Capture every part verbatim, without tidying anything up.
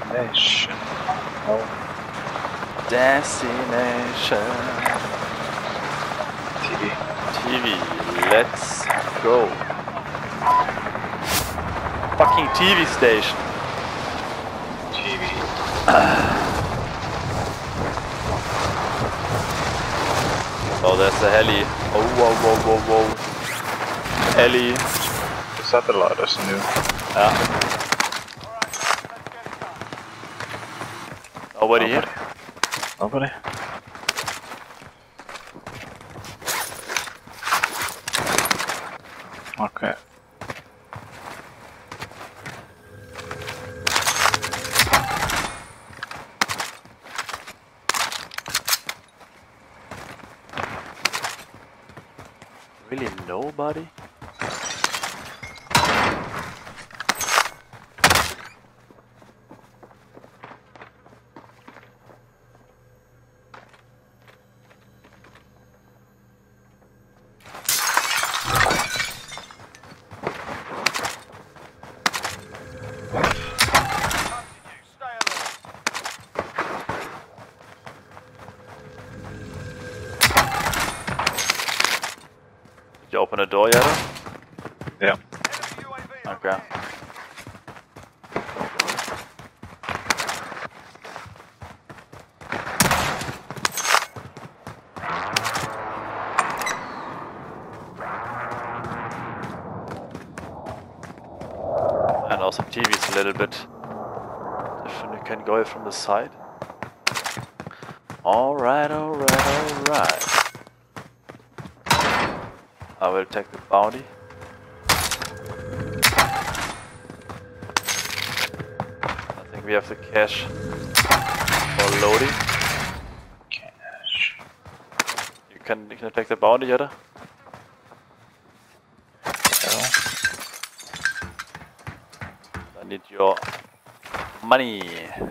Destination. Oh. Destination. T V. T V. Let's go. Fucking T V station. T V. Oh, there's a heli. Oh, whoa, whoa, whoa, whoa. Heli. The satellite is new. Yeah. Nobody here? Nobody? Okay. Really nobody? Did you open the door yet? Yeah. Okay. And also T V's a little bit different. You can go from the side. Alright, alright, alright. I will take the bounty. I think we have the cash for loading. Cash. You can you can take the bounty, Jetta? Yeah. I need your money.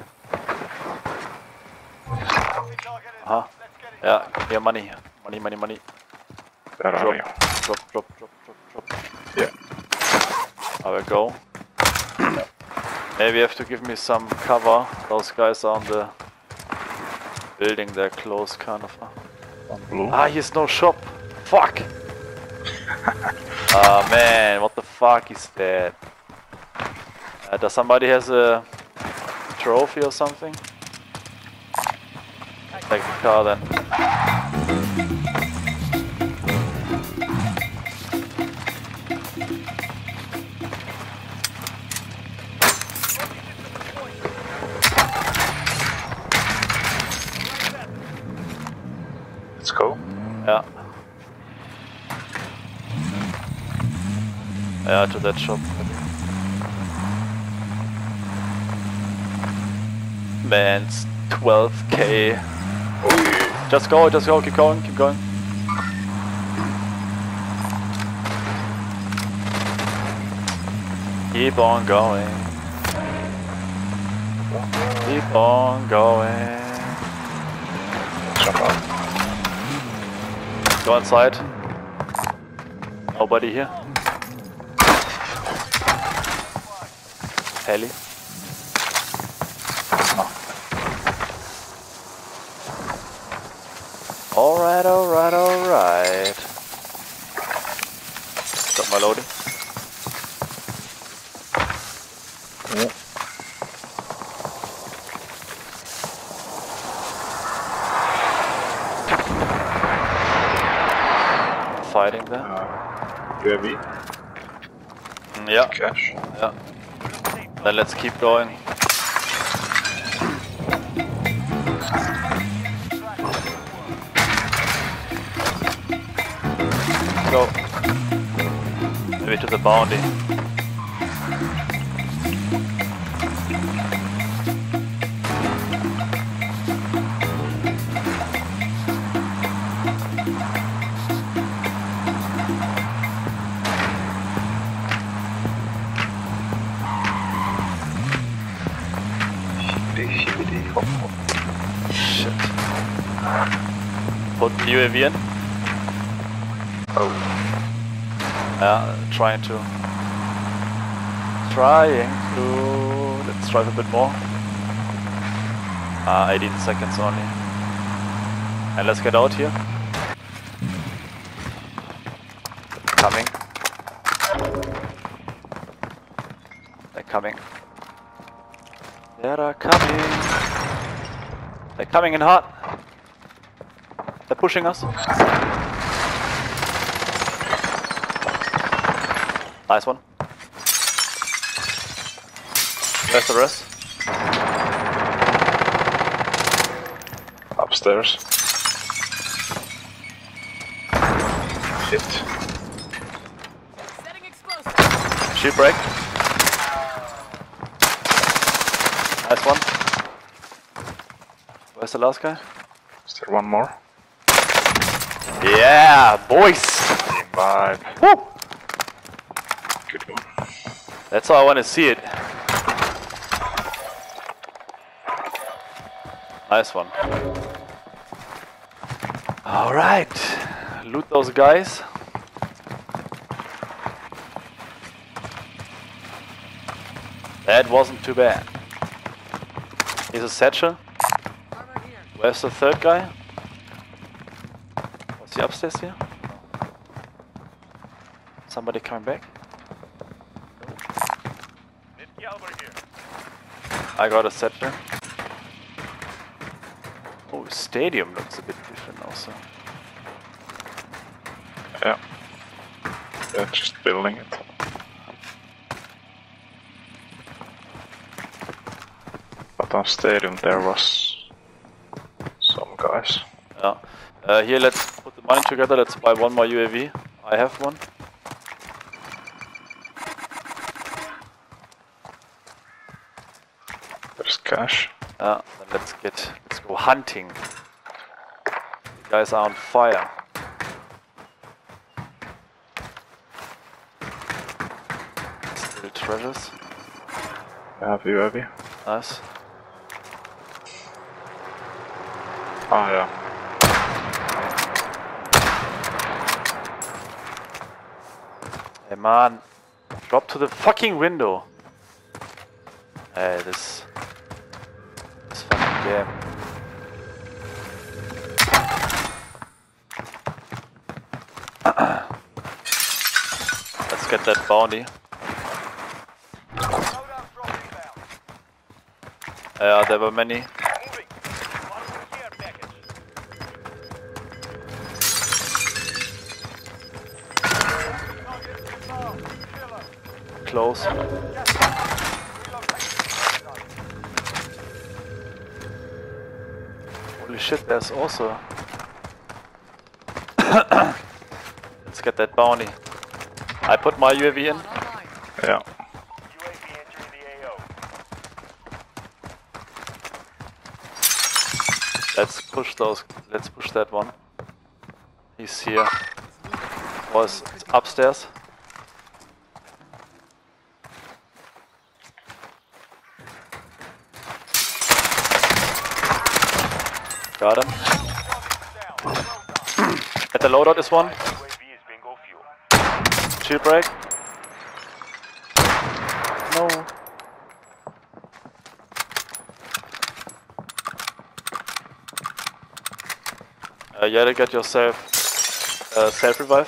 Huh? Yeah, your money. Money, money, money. Where are Drop, you? drop, drop, drop, drop, drop. Yeah. I will go. Maybe you have to give me some cover. Those guys are on the building there close, kind of. On blue. Ah, here's no shop. Fuck! Ah man, what the fuck is that? Uh, does somebody has a trophy or something? Take the car then. Let's go. Yeah. Yeah, to that shop. Man, it's twelve K. Just go, just go, keep going, keep going. Keep on going. Keep on going. Jump out. Go inside. Nobody here. Heli. Alright, alright, alright. Stop my loading. Yeah. Fighting there. Uh, U A V. Mm, yeah. Cash. Yeah. Then let's keep going. Go. Maybe to the bounty. Shit. Put the U A V in. Oh. Yeah, trying to. Trying to. Let's drive a bit more. Uh, eighteen seconds only. And let's get out here. Coming. They're coming. They are coming. They're coming in hot. They're pushing us. Nice one. Where's the rest? Upstairs. Hit. Setting explosive. Shield break. Nice one. Where's the last guy? Is there one more? Yeah, boys! Team vibe. Woo! Good one. That's how I want to see it. Nice one. Alright. Loot those guys. That wasn't too bad. Here's a satchel. Armor here. Where's the third guy? Was he upstairs here? Somebody coming back? I got a satchel. Oh, stadium looks a bit different also. Yeah. They're just building it. But on stadium there was some guys. Yeah. Uh, here, let's put the money together. Let's buy one more U A V. I have one. There's cash. Uh, then let's get, let's go hunting. The guys are on fire. Still treasures. I have U A V. Nice. Ah, yeah. Hey man, drop to the fucking window. Hey, this, this fucking game. Let's get that bounty. Yeah, there were many. Close. Holy shit, there's also... Let's get that bounty. I put my U A V in. Yeah. Let's push those, let's push that one. He's here. Was upstairs. Got him. At the loadout is one. Shield break. No. Uh, you gotta get yourself uh, self revive.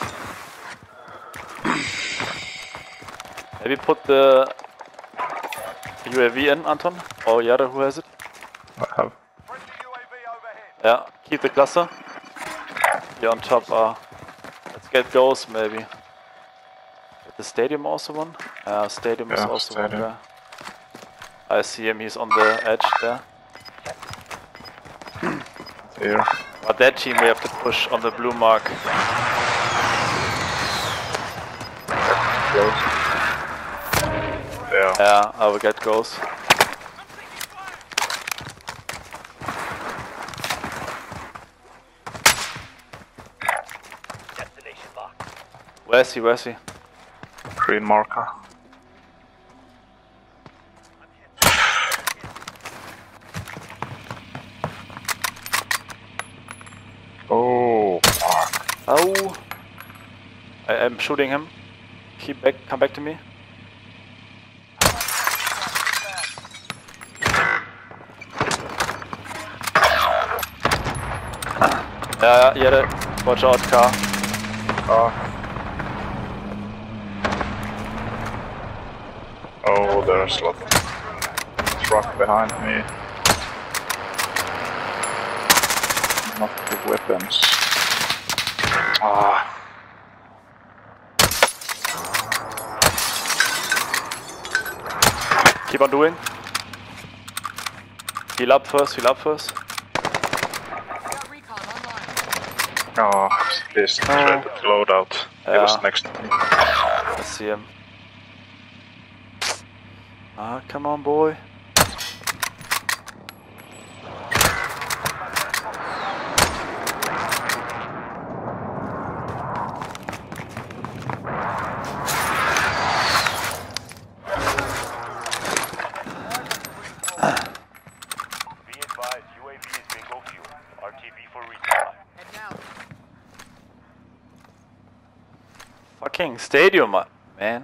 Maybe put the U A V in, Anton, or Yada, who has it? I have. Yeah, keep the cluster. Here on top are. Let's get ghosts maybe. Get the stadium also one? Uh, stadium Yeah, is also stadium. one there. I see him, he's on the edge there. Here. But that team we have to push on the blue mark. Close. Yeah. Yeah, I will get ghosts. Where's he? Where's he? Green marker. Oh, fuck. Oh! I am shooting him. Keep back, come back to me. Ja, ja, jede. Watch out, car. Car. Oh, there's a lot of truck behind me. Not the weapons. Ah. Keep on doing. Heal up first, heal up first. Got recon online. Oh, this dreaded loadout. He Yeah. was next to me. I see him. Ah, come on, boy. Fucking stadium, man.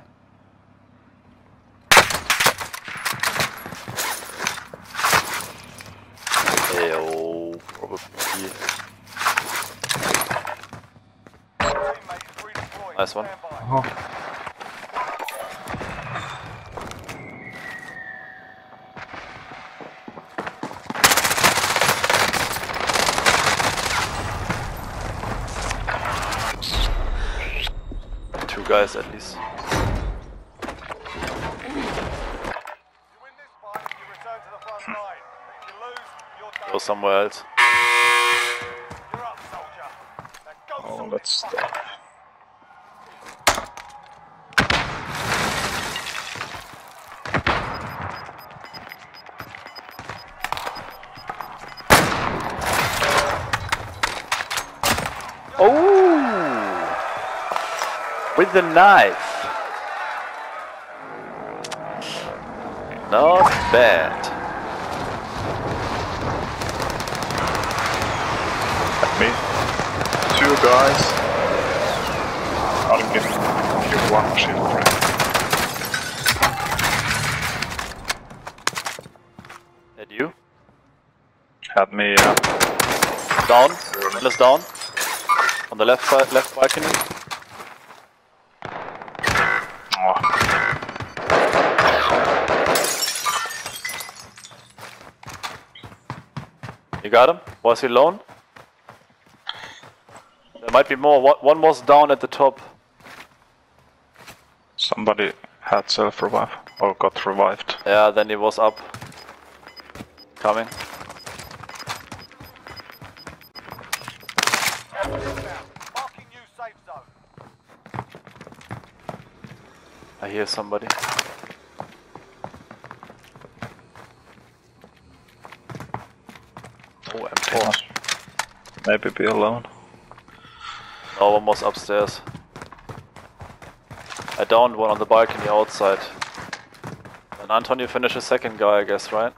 Ew, probably. Nice one. Oh. Two guys at least. Go somewhere else. Oh, let's stop. Oh! With the knife. Not bad. At me. Two guys. I'll give you one shield break. At you? Had me, uh, Down. One is down. On the left side, left balcony. oh. You got him? Was he alone? There might be more. One one was down at the top. Somebody had self-revive, or got revived. Yeah, then he was up. Coming. I hear somebody. Oh, M four. Maybe be alone. No one was upstairs. I downed one on the balcony outside. And Antonio finished a second guy, I guess, right?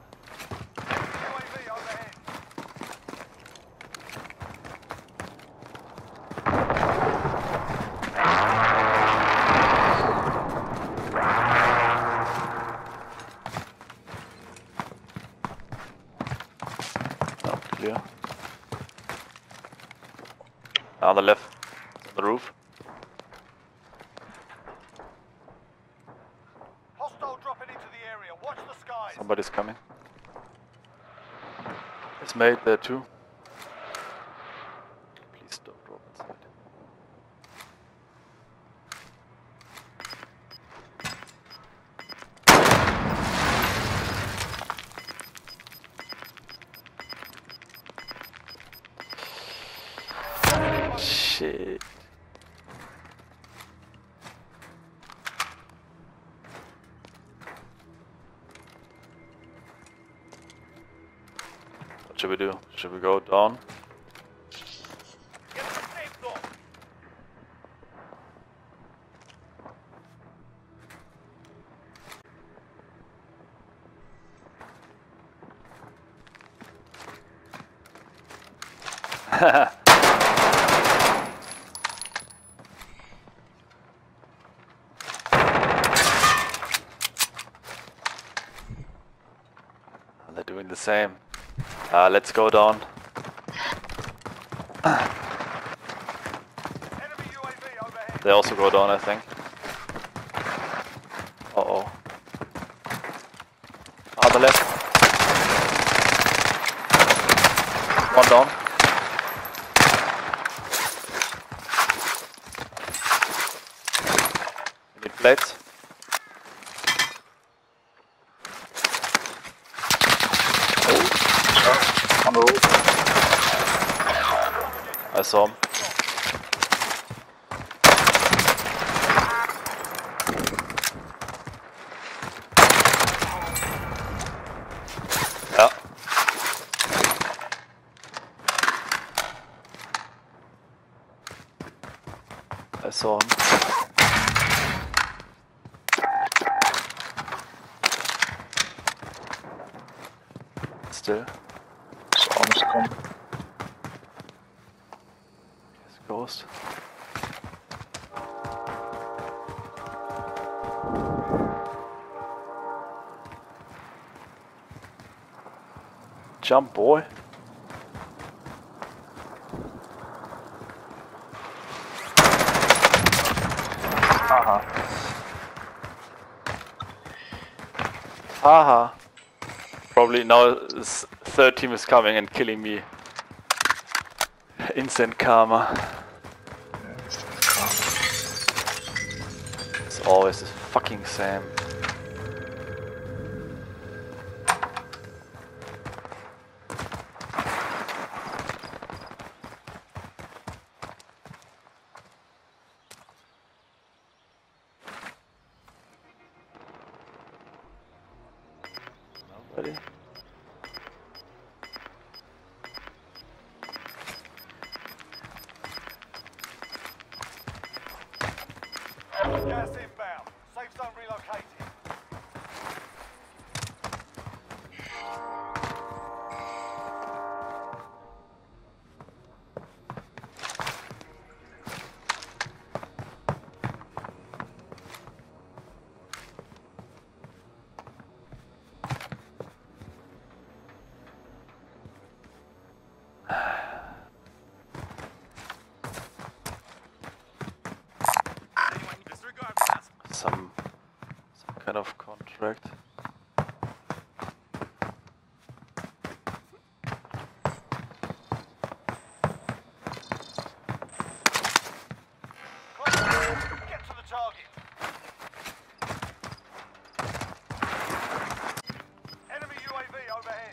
Oh, clear. On the left, on the roof. Hostile dropping into the area. Watch the skies. Somebody's coming. It's made there too. Please don't drop inside. Shit. What should we do? Should we go down? Get to the safe zone. They're doing the same. Uh, let's go down. Enemy U A V overhead. They also go down, I think. Uh oh. On the left. One down. We need plates. On the roof. I saw him. Yeah. I saw him. Still. It's almost gone. Yes, ghost. Jump, boy. Haha. Haha. Probably now this third team is coming and killing me. Instant karma. It's always the fucking same. Nobody? Gas inbound. Safe zone relocated. Some, some kind of contract. Get to the target. Enemy U A V overhead.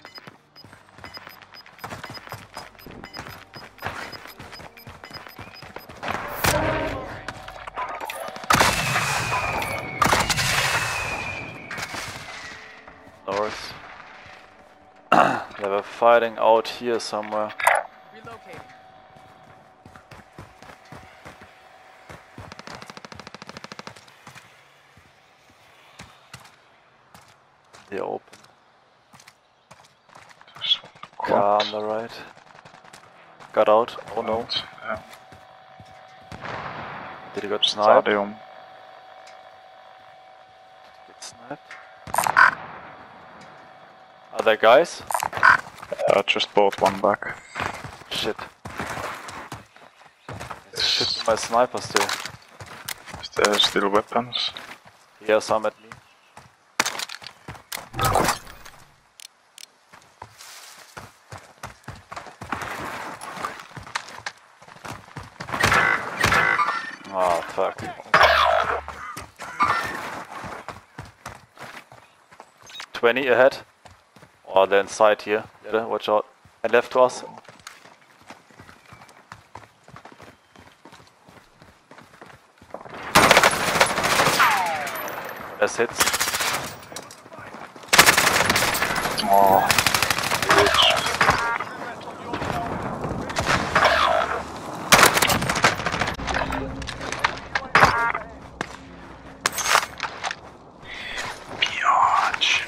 North. They were fighting out here somewhere. Relocating. The open. There's one Car quad. on the right. Got out. Oh no. Yeah. Did he get sniped? Stadium. Get sniped? Are there guys? I just bought one back. Shit. Shit, my sniper still. Is there still weapons? Here, some at me. Oh, fuck. twenty ahead. Oh, they're inside here. Yeah, watch out. And left to us. There's hits. Oh, biatch.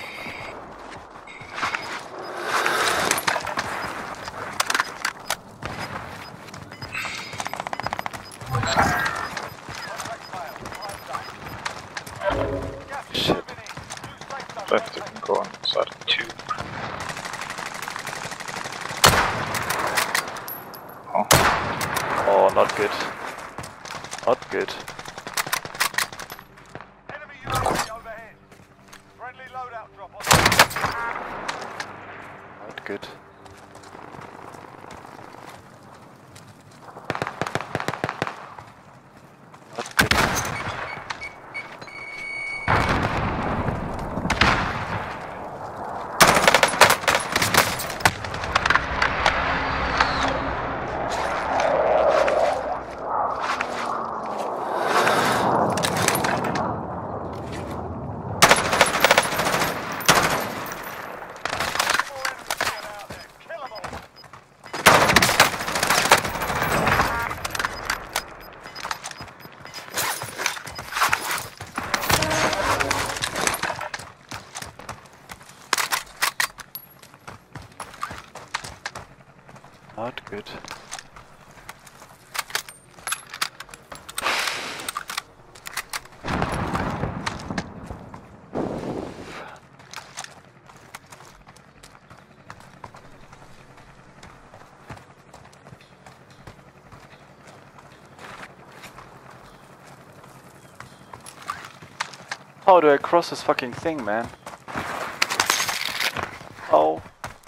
Shit. Left, you can go on side two. Oh. Oh, not good. Not good. Enemy U A V overhead. Friendly loadout drop on. Not good. Not good. Not good. How do I cross this fucking thing, man? Oh.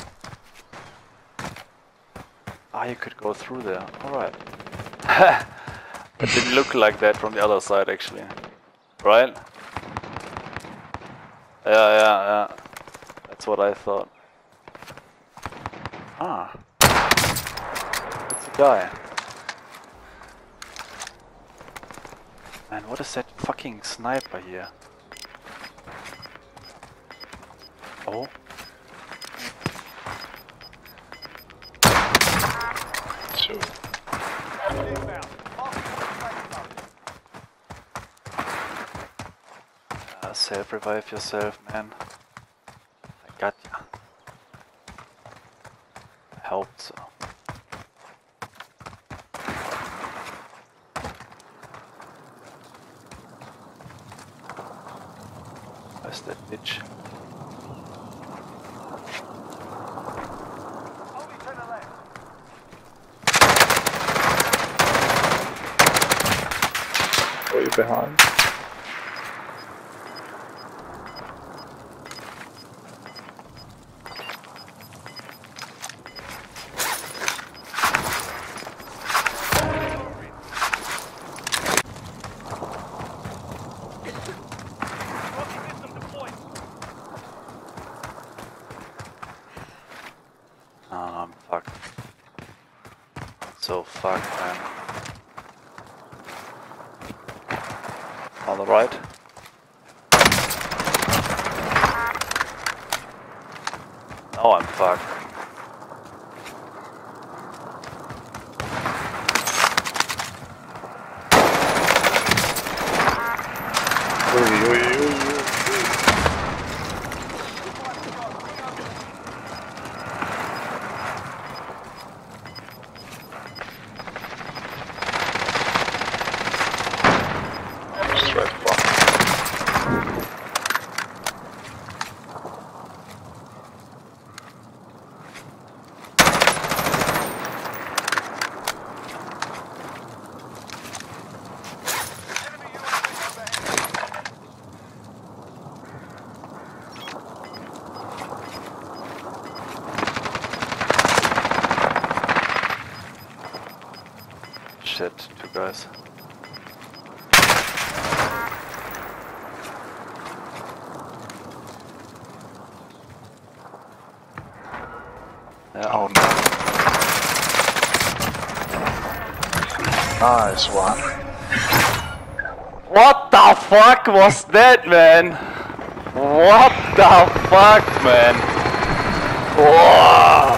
Ah, you could go through there. Alright. It didn't look like that from the other side, actually. Right? Yeah, yeah, yeah. That's what I thought. Ah. It's a guy. Man, what is that fucking sniper here? Oh. Two. Uh, self-revive yourself, man. I got ya. I hope so. Where's that bitch? Only to the left. Are you behind? Oh, I'm fucked. So fucked, man. On the right. Oh, I'm fucked. Oi, oi, oi, oi. Straight front. Shit, two guys. Yeah. Oh no. Nice one. What the fuck was that, man? What the fuck, man? Whoa.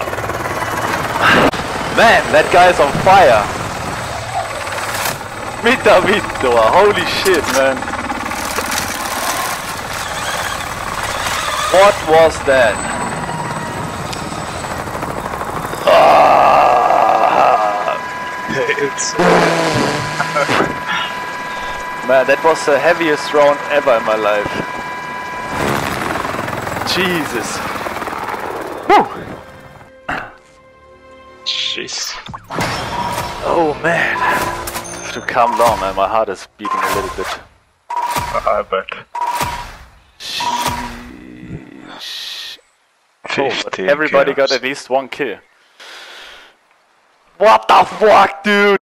Man, that guy's on fire. Mita Vittua, holy shit, man. What was that? Ah. It's Man, that was the heaviest round ever in my life. Jesus. Woo. shit. Jeez. Oh man. To calm down, man. My heart is beating a little bit. I bet. Sheesh. Oh, but fifteen everybody kills. got at least one kill. What the fuck, dude?